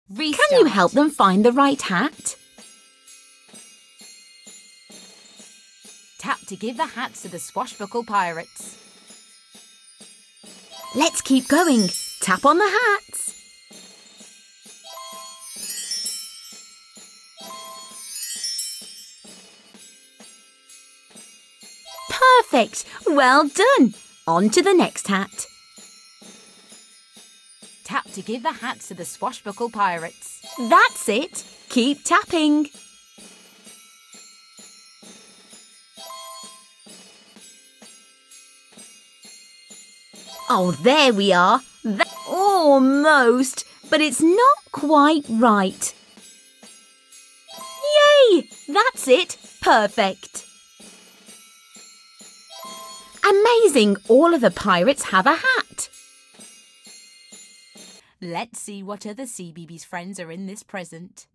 Can you help them find the right hat? Tap to give the hats to the Swashbuckle pirates. Let's keep going. Tap on the hats. Perfect! Well done! On to the next hat. Tap to give the hats to the Swashbuckle pirates. That's it! Keep tapping. Oh, there we are. Almost, but it's not quite right. Yay! That's it. Perfect. Amazing! All of the pirates have a hat. Let's see what other Cbeebies friends are in this present.